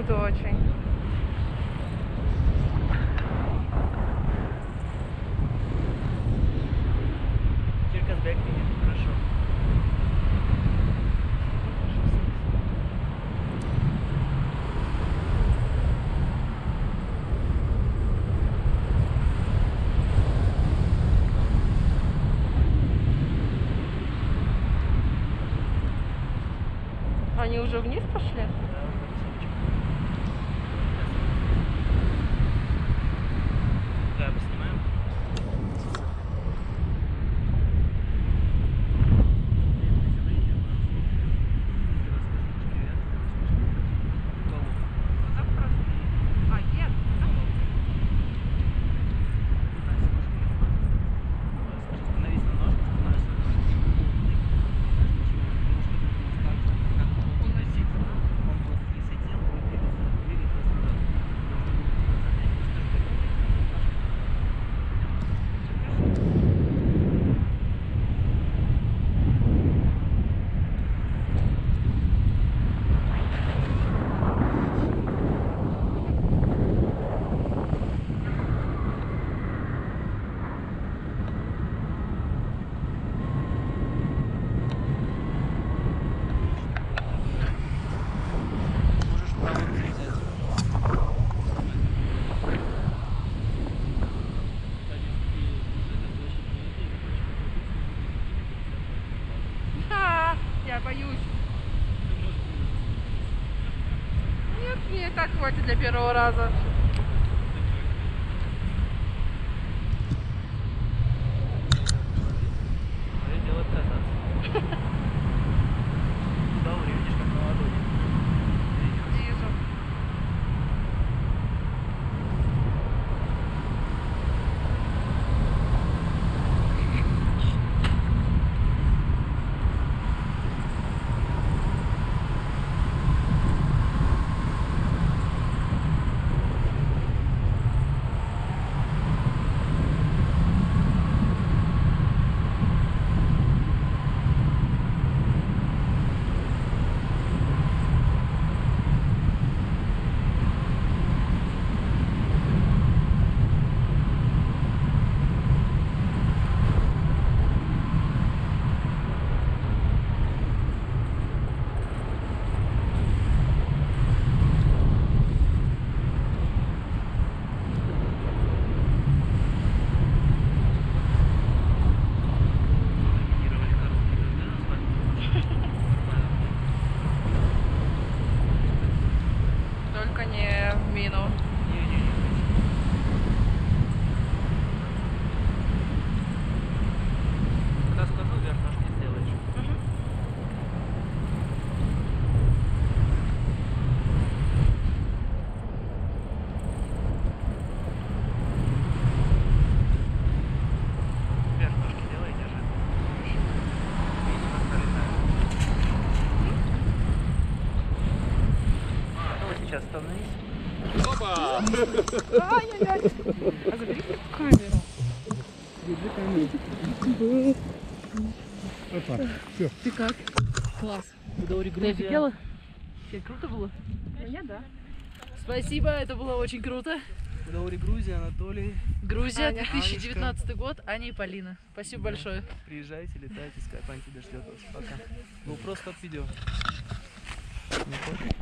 круто очень. Черкасбек видит, хорошо. Они уже вниз пошли? Да, мы снимаем. Я боюсь. Нет, мне так хватит для первого раза. Дело отказаться. Да, видишь, как на ладони. Вижу. Только не в мину. Когда скажу, вверх ножки сделаешь. Вверх ножки делай, держи. Видишь, как пролетает. Ну, сейчас становись. Опа! Ай-яй-яй. А забери камеру. Держи камеру. Опа, все. Ты как? Класс. Гудаури, Ты Грузия. офигела? Тебе круто было? Мне да. Спасибо, это было очень круто. Гудаури, Грузия, Анатолий. Грузия, Аня. 2019 год, Аня и Полина. Спасибо большое. Приезжайте, летайте, Skype тебя ждет вас. Пока. GoPro, стоп видео.